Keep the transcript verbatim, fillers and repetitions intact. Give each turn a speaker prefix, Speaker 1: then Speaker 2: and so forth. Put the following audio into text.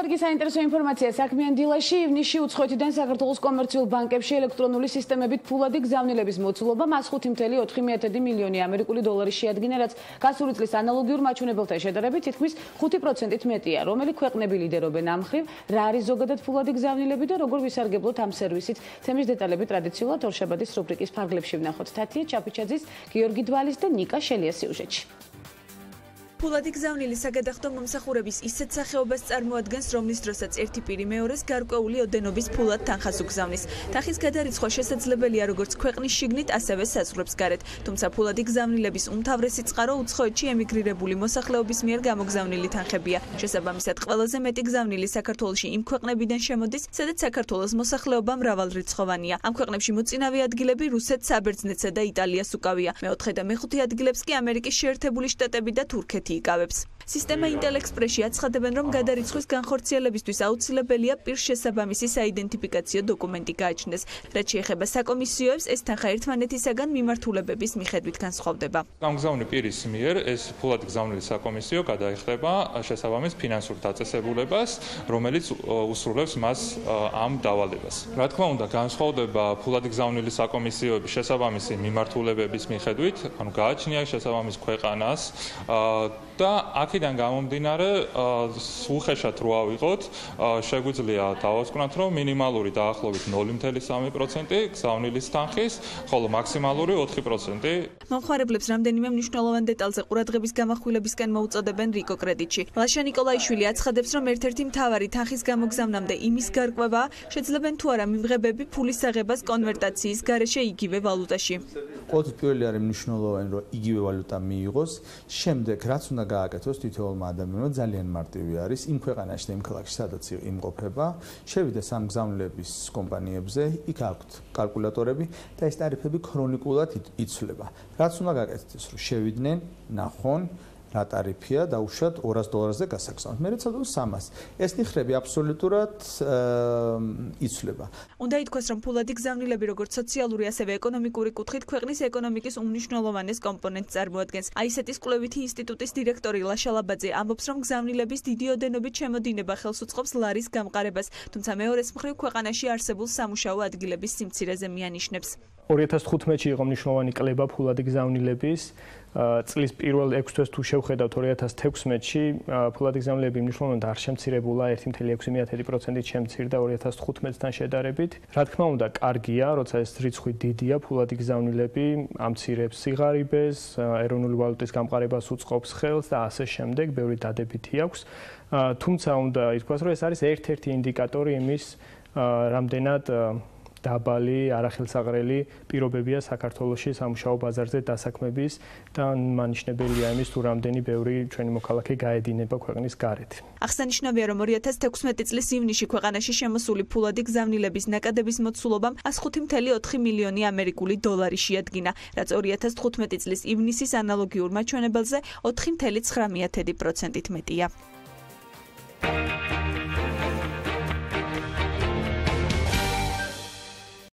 Speaker 1: კარგი საინტერესო ინფორმაცია საქმიან დილაში ივნისში უცხოეთიდან საქართველოს კომერციულ ბანკებში ელექტრონული სისტემებით ფულადი გზავნილების მოცულობა მას ხუთი მცდელო ოთხი მილიონი ამერიკული დოლარი შეადგინა, რაც გასული წლის ანალოგიურ მაჩვენებელთან შედარებით თითქმის ხუთი პროცენტით მეტია. რომელი ქვეყნები ლიდერობენ ამ მხრივ, რა არის ზოგადად ფულადი გზავნილები და როგორ ვისარგებლოთ ამ სერვისით? თემის დეტალები ტრადიციულად ორშაბათის რუბრიკის ფარგლებში ვნახოთ. თათია ჩაფიჩაძის, გიორგი დვალის და ნიკა შელიას სიუჟეტში.
Speaker 2: ფულადი გზავნილი საგადახდო მომსახურების ისეთ სახეობას წარმოადგენს, რომლის დროსაც ერთი პირი მეორეს გარკვეული ოდენობის ფულად თანხას უგზავნის. თანხის გადარიცხვა შესაძლებელია როგორც ქვეყნის შიგნით, ასევე საზღვრებს გარეთ. თუმცა ფულადი გზავნილების უმთავრესი წყარო უცხოეთში ემიგრირებული მოსახლეობის მიერ გამოგზავნილი თანხებია. შესაბამისად, ყველაზე მეტი გზავნილი საქართველოში იმ ქვეყნებიდან შემოდის, სადაც საქართველოს მოსახლეობა მრავალრიცხოვანია. ამ ქვეყნებში მოწინავე ადგილები რუსეთს, საბერძნეთსა და იტალიას უკავია. მეოთხე და მეხუთე ადგილებს კი ამერიკის შეერთებული შტატები და თურქეთი იკავებს. სისტემა ინტელექსპრესში აცხადებენ, რომ გადარიცხვის განხორციელებისთვის აუცილებელია პირს შესაბამისი საიდენტიფიკაციო დოკუმენტი გააჩნდეს. რაც შეეხება საკომისიოებს, ეს თანხა ერთმანეთისაგან მიმართულებების მიხედვით განსხვავდება.
Speaker 3: გამგზავნილი პირის მიერ ეს ფულადი გზავნილი საკომისიო გადაიხდება შესაბამის ფინანსურ დაწესებულებას, რომელიც უსრულებს მას ამ დავალებას. რა თქმა უნდა, განსხვავდება ფულადი გზავნილი საკომისიოების შესაბამისი მიმართულებების მიხედვით, ანუ გააჩნია შესაბამის ქვეყანას და აქედან გამომდინარე, უხეშად რო ავიღოთ, შეგვიძლია დავასკვნათ, რომ მინიმალური დაახლოებით ნული მცდელო სამი პროცენტი გზავნილის თანხის, ხოლო მაქსიმალური ოთხი პროცენტი.
Speaker 2: მომხმარებლებს რამდენიმე მნიშვნელოვან დეტალზე ყურადღების გამახვილებისკენ მოუწოდებენ რიკო კრედიტში. ლაშა ნიკოლაიშვილი აცხადებს, რომ ერთ-ერთი მთავარი თანხის გამოგზავნამდე იმის გარკვევაა, შეძლებენ თუ არა მიმღებები ფულის აღებას კონვერტაციის გარეშე იგივე ვალუტაში.
Speaker 4: ყოველთვის პირველი არის მნიშვნელოვანი, რომ იგივე ვალუტა მიიღოს, შემდეგ რაც უნდა გააკეთოს თითოეულმა ადამიანმა ძალიან მარტივი არის იმ ქვეყანაში და იმ ქალაქში, სადაც იმყოფება, შევიდეს ამ გზავნილების კომპანიებზე, იქ აქვთ კალკულატორები და ეს ტარიფები ქრონიკულად იცვლება. რაც უნდა გააკეთოს, რომ შევიდნენ, ნახონ რა ტარიფია და უშუალოდ ორას დოლარზე გასაგზავნოთ. მე რეცადო სამას. ეს ნიხრები აბსოლუტურად იცვლება.
Speaker 2: უნდა ითქვას, რომ ფულადი გზავნილები როგორც სოციალური, ასევე ეკონომიკური კუთხით ქვეყნის ეკონომიკის უმნიშვნელოვანეს კომპონენტს წარმოადგენს. აისეტის კვლევითი ინსტიტუტის დირექტორი ლაშა ლაბაძე ამბობს, რომ გზავნილების დიდი ოდენობით შემოდინება ხელს უწყობს ლარის გამყარებას, თუმცა მეორეს მხრივ ქვეყანაში არსებულ სამუშაო ადგილების სიმცირეზე მიანიშნებს.
Speaker 5: ორი ათას თხუთმეტში იყო მნიშვნელოვანი კლება ფულადი გზავნილების. წლის პირველ ექვს თვეს თუ შევხედავთ ორი ათას თექვსმეტში ფულადი გზავნილები მნიშვნელოვნად არ შემცირებულა, ერთი მცდელო ექვსი პროცენტით შემცირდა ორი ათას თხუთმეტთან შედარებით. რა თქმა უნდა, კარგია, როცა ეს რიცხვი დიდია, ფულადი გზავნილები ამცირებს სიღარიბეს, ეროვნული ვალუტის გამყარებას უწყობს ხელს და ასე შემდეგ, ბევრი დადებითი აქვს. თუმცა უნდა ითქვას, რომ ეს არის ერთ-ერთი ინდიკატორი იმის, რამდენად დაბალი, არახელსაღრელი პირობებია საქართველოში სამუშაო ბაზარზე დასაქმების და მანიშნებელია იმის, თუ რამდენი ბევრი ჩვენი მოქალაქე გაედინება ქვეყნის გარეთ.
Speaker 2: აღსანიშნავია, რომ ორი ათას თექვსმეტი წლის ივნისში ქვეყანაში შემოსული ფულადი გზავნილების ნაკადების მოცულობამ ას ხუთი მცდელო ოთხი მილიონი ამერიკული დოლარი შეადგინა, რაც ორი ათას თხუთმეტი წლის ივნისის ანალოგიურ მაჩვენებელზე ოთხი მცდელო ცხრა პროცენტით მეტია.